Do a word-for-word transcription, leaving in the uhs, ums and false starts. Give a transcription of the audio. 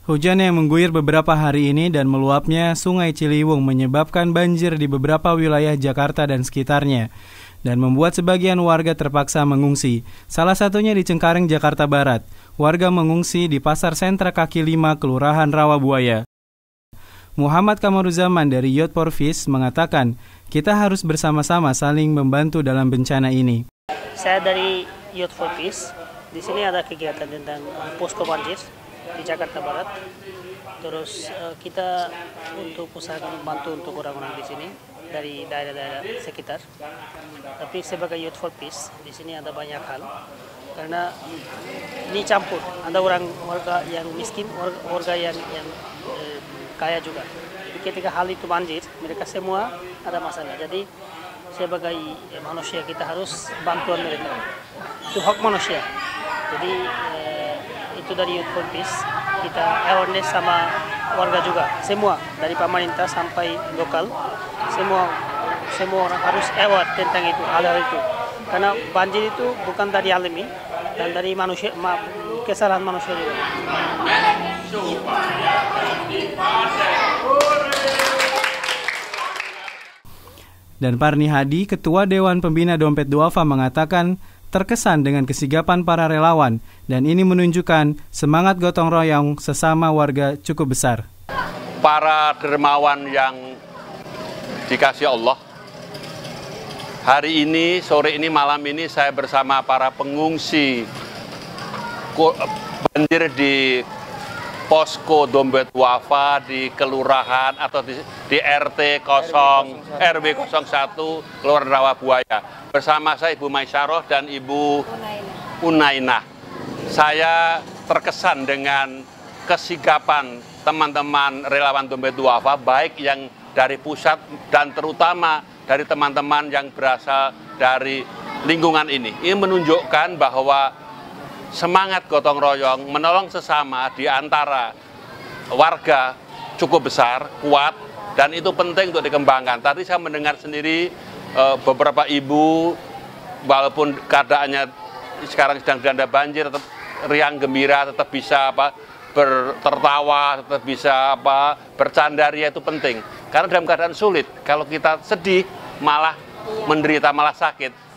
Hujan yang mengguyur beberapa hari ini dan meluapnya Sungai Ciliwung menyebabkan banjir di beberapa wilayah Jakarta dan sekitarnya dan membuat sebagian warga terpaksa mengungsi. Salah satunya di Cengkareng, Jakarta Barat. Warga mengungsi di Pasar Sentra Kaki Lima, Kelurahan Rawabuaya. Muhammad Kamaruzaman dari Youth for Peace mengatakan, kita harus bersama-sama saling membantu dalam bencana ini. Saya dari Youth for Peace. Di sini ada kegiatan tentang posko banjir di Jakarta Barat. Terus uh, kita untuk usahakan membantu untuk orang-orang di sini dari daerah-daerah sekitar. Tapi sebagai Youth for Peace di sini ada banyak hal karena ini campur. Ada orang warga yang miskin, warga, warga yang yang eh, kaya juga. Jadi ketika hal itu banjir, mereka semua ada masalah. Jadi sebagai manusia kita harus bantuan mereka. Itu hak manusia. Jadi eh, itu dari Youth for Peace kita awareness sama warga juga, semua dari pemerintah sampai lokal, semua semua orang harus aware tentang itu, hal-hal itu. Karena banjir itu bukan dari alami dan dari manusia, ma, kesalahan manusia juga. Dan Parni Hadi, Ketua Dewan Pembina Dompet Duafa mengatakan, terkesan dengan kesigapan para relawan dan ini menunjukkan semangat gotong royong sesama warga cukup besar. Para dermawan yang dikasih Allah, hari ini, sore ini, malam ini saya bersama para pengungsi banjir di posko Dompet Duafa di kelurahan atau di, di R T R W nol satu Kelurahan Rawabuaya. Bersama saya Ibu Maisaroh dan Ibu Unainah. Saya terkesan dengan kesigapan teman-teman relawan Dompet Duafa, baik yang dari pusat dan terutama dari teman-teman yang berasal dari lingkungan ini. Ini menunjukkan bahwa semangat gotong royong menolong sesama di antara warga cukup besar, kuat, dan itu penting untuk dikembangkan. Tadi saya mendengar sendiri uh, beberapa ibu, walaupun keadaannya sekarang sedang dilanda banjir, tetap riang gembira, tetap bisa apa bertertawa, tetap bisa apa bercandaria, itu penting. Karena dalam keadaan sulit, kalau kita sedih malah menderita, malah sakit.